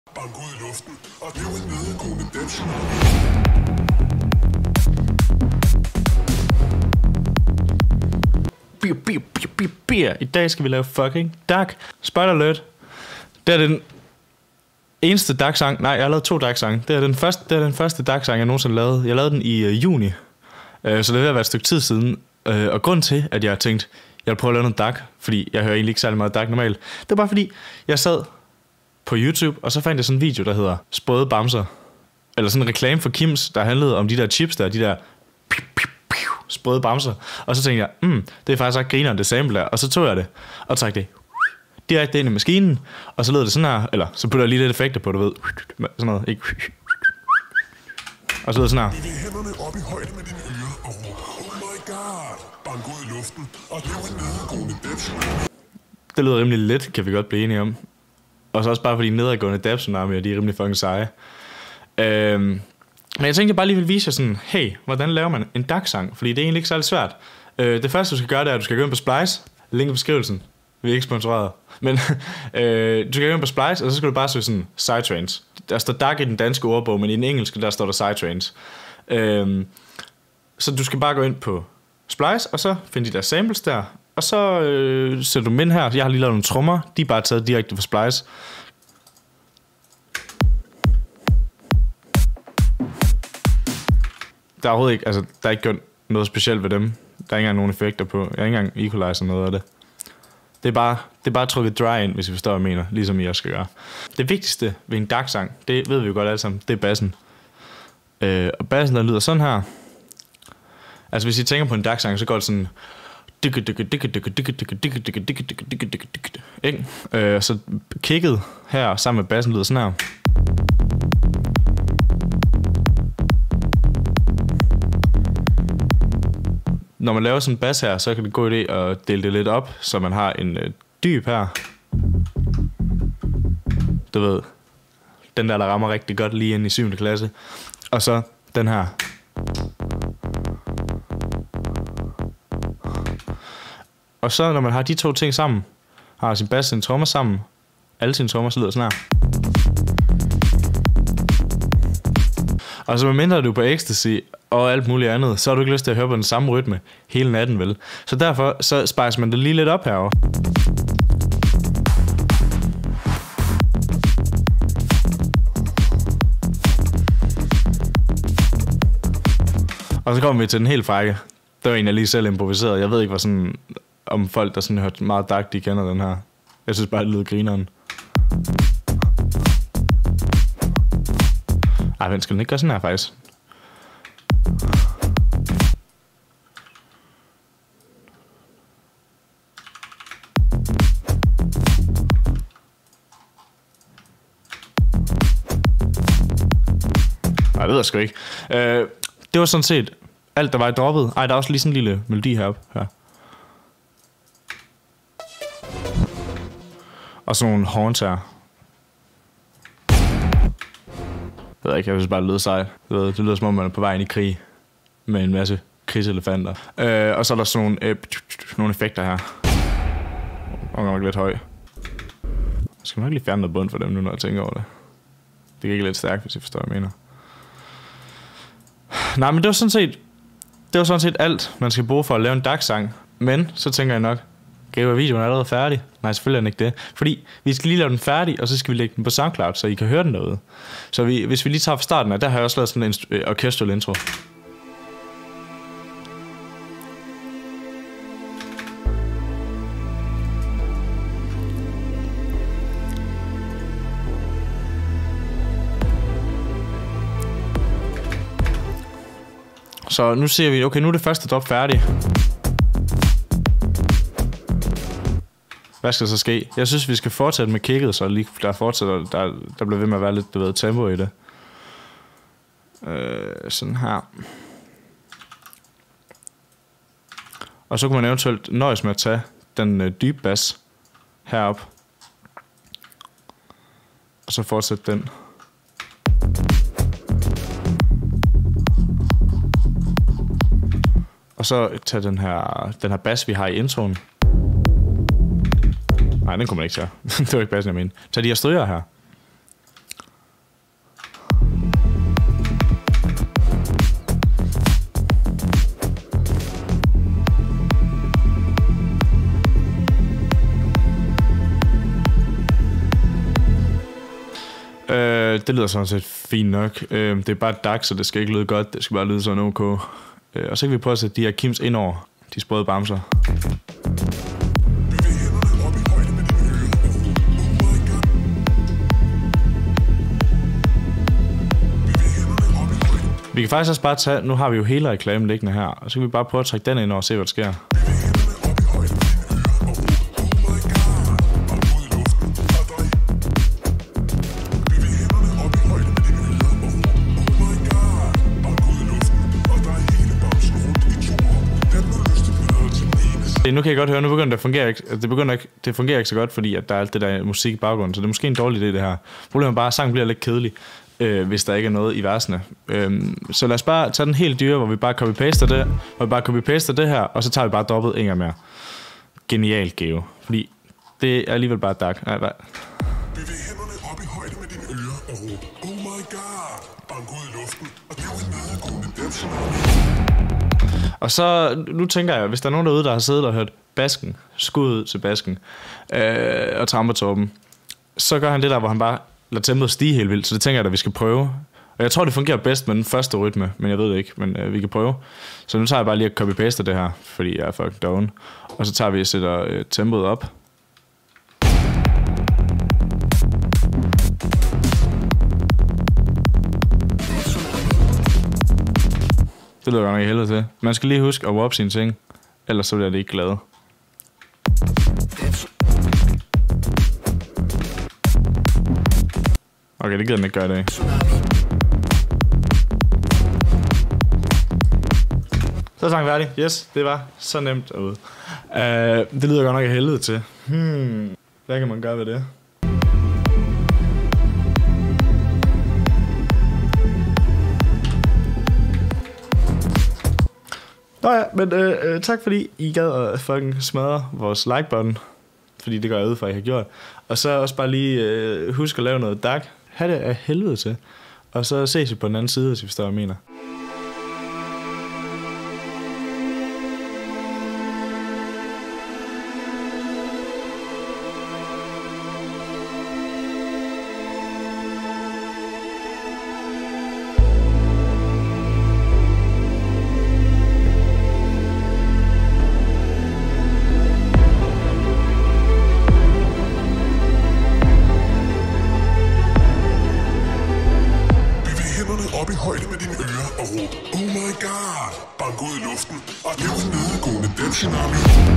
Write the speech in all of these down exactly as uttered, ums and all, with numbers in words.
Bank ud i luften, og det er jo en nedadgående dansk. Bier, bier, bier, bier, bier. I dag skal vi lave fucking Dark. Spoiler alert. Det er den eneste Dark-sang. Nej, jeg har lavet to Dark-sange. Det er den første, det er den første Dark-sang, jeg nogensinde lavede. Jeg lavede den i uh, juni. Uh, så det har været et stykke tid siden. Uh, og grund til, at jeg har tænkt, jeg vil prøve at lave noget Dark, fordi jeg hører egentlig ikke særlig meget Dark normalt. Det er bare fordi, jeg sad på YouTube, og så fandt jeg sådan en video, der hedder Sprøde Bamser. Eller sådan en reklame for Kims, der handlede om de der chips der, de der piu, piu, piu, sprøde bamser. Og så tænkte jeg, mm, det er faktisk ikke grineren, det sample der. Og så tog jeg det, og trak det direkte ind i maskinen, og så lød det sådan her, eller så putter jeg lige lidt effekter på, du ved. Sådan noget, ikke? Og så lød det sådan her. Bevæg hænderne op i højde med dine ører og råb, oh my god, bank ud i luften, og det er jo en nedadgående dansk. Det lyder rimelig let, kan vi godt blive enige om. Og så også bare fordi nedadgående dab-tsunamier, de er rimelig fucking seje. Øhm, men jeg tænkte bare lige vil vise jer sådan, hey, hvordan laver man en Dark-sang? Fordi det er egentlig ikke særlig svært. Øh, det første du skal gøre, det er, at du skal gå ind på Splice. Link i beskrivelsen. Vi er ikke sponsoreret. Men øh, du skal gå ind på Splice, og så skal du bare søge sådan Psytrance. Der står Dark i den danske ordbog, men i den engelske, der står der Psytrance. Øh, så du skal bare gå ind på Splice, og så finde de der samples der. Og så øh, sætter du dem ind her. Jeg har lige lavet nogle trommer. De er bare taget direkte fra Splice. Der er overhovedet ikke, altså, der er ikke gjort noget specielt ved dem. Der er ikke engang nogen effekter på. Jeg har ikke engang equalizer noget af det. Det er bare, det er bare trykket dry ind, hvis I forstår, hvad jeg mener. Ligesom I også skal gøre. Det vigtigste ved en Dark-sang, det ved vi jo godt alle sammen, det er bassen. Øh, og bassen, der lyder sådan her. Altså, hvis I tænker på en Dark-sang, så går det sådan... Ikke? Øh, så kicket her sammen med bassen lyder sådan her. Når man laver sådan en bass her, så kan det gå idé at dele det lidt op, så man har en øh, dyb her. Du ved, den der, der rammer rigtig godt lige ind i syvende klasse. Og så den her. Og så når man har de to ting sammen, har sin bass og sin trommer sammen, alle sine trommer, så lyder sådan her. Og så medmindre du er på ecstasy og alt muligt andet, så har du ikke lyst til at høre på den samme rytme hele natten, vel? Så derfor så spicer man det lige lidt op herovre. Og så kommer vi til den helt frække. Det var en, jeg lige selv improviseret. Jeg ved ikke, hvad sådan, om folk, der sådan har hørt meget Dark, de kender den her. Jeg synes bare, det lyder grineren. Ej, men skal den ikke gøre sådan her, faktisk? Nej, det ved jeg sgu ikke. Øh, det var sådan set alt, der var i droppet. Ej, der er også lige sådan en lille melodi heroppe. Her. Og sådan nogle horns her. Jeg ved ikke, jeg synes bare, det lyder sejt. Det lyder som om, man er på vej ind i krig. Med en masse krigselefanter. Øh, og så er der sådan nogle, øh, nogle effekter her. Og nok lidt høj. Jeg skal nok lige fjerne noget bund for dem nu, når jeg tænker over det. Det kan ikke lidt stærkt, hvis I forstår, hvad jeg mener. Nej, men det var sådan set... Det var sådan set alt, man skal bruge for at lave en Dark-sang. Men så tænker jeg nok, gav videoen allerede færdig? Nej, selvfølgelig er den ikke det. Fordi vi skal lige lave den færdig, og så skal vi lægge den på SoundCloud, så I kan høre den derude. Så vi, hvis vi lige tager fra starten af, der har jeg også lavet sådan en øh, orchestral intro. Så nu ser vi, okay, nu er det første drop færdig. Hvad skal så ske? Jeg synes, vi skal fortsætte med kicket, så lige der fortsætter, der, der bliver ved med at være lidt, du ved, tempo i det. Øh, sådan her. Og så kunne man eventuelt nøjes med at tage den øh, dybe bass herop. Og så fortsætte den. Og så tage den her, den her bass, vi har i introen. Nej, den kunne man ikke tage. Det var ikke bassen, jeg mener. Tag de her stryger her. Øh, det lyder sådan set fint nok. Øh, det er bare et dak, så det skal ikke lyde godt. Det skal bare lyde sådan ok. Øh, og så kan vi prøve at sætte de her Kims ind over de sprøde bamser. Vi kan faktisk også bare tage, nu har vi jo hele reklamen liggende her, og så kan vi bare prøve at trække den ind over og se, hvad der sker. Nu kan jeg godt høre, nu begynder det at fungere ikke, det begynder ikke, det fungerer ikke så godt, fordi at der er alt det der musik i baggrunden, så det er måske en dårlig idé, det her. Problemet er bare, at sangen bliver lidt kedelig, øh, hvis der ikke er noget i versene. Øh, så lad os bare tage den helt dyre, hvor vi bare copy-paster det, hvor vi bare copy-paster det her, og så tager vi bare dobbelt en gang mere. Genialt, Geo. Fordi det er alligevel bare dark. Nej, hvad? Bevæg hænderne op i højde med dine ører og råb, oh my god, bank ud i luften, og det er jo en nedadgående dødstsunami. Og så, nu tænker jeg, hvis der er nogen derude, der har siddet og hørt Basken, skud til Basken, øh, og Trampertorben, så gør han det der, hvor han bare lader tempoet stige helt vildt, så det tænker jeg, at vi skal prøve. Og jeg tror, det fungerer bedst med den første rytme, men jeg ved det ikke, men øh, vi kan prøve. Så nu tager jeg bare lige at copy-paste det her, fordi jeg er fucking doven. Og så tager vi og sætter øh, tempoet op. Det lyder godt nok i helvede til. Man skal lige huske at warp sine ting, ellers så bliver det ikke glad. Okay, det gider den ikke gøre i dag. Så er sangen færdig. Yes, det var så nemt derude. Uh, det lyder godt nok i helvede til. Hmm, hvad kan man gøre ved det? Nå ja, men øh, øh, tak fordi I gad at fucking smadre vores like-button. Fordi det gør jeg ud fra, at I har gjort. Og så også bare lige øh, husk at lave noget dark. Ha' det af helvede til. Og så ses vi på den anden side, hvis I forstår, hvad jeg mener. Op i højde med dine ører og råb, oh my god, bank ud i luften, og det er jo en nedadgående dødstsunami.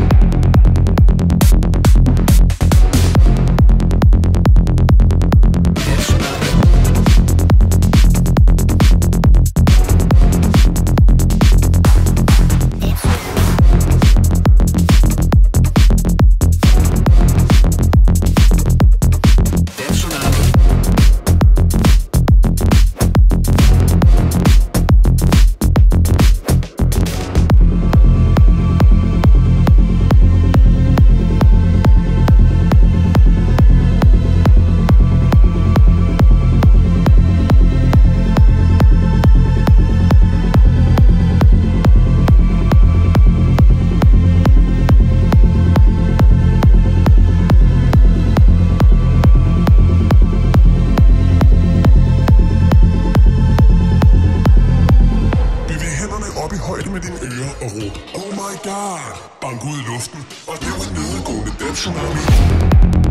Med dine ører og råb, oh my god, bank ud i luften, og det er jo en nedadgående dødstsunami.